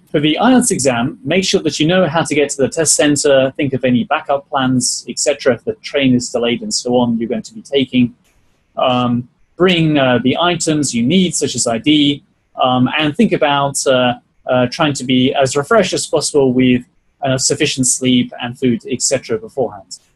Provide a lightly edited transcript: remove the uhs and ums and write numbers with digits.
For the IELTS exam, make sure that you know how to get to the test center, think of any backup plans, etc. If the train is delayed and so on, you're going to be taking. Bring the items you need, such as ID, and think about trying to be as refreshed as possible with sufficient sleep and food, etc. beforehand.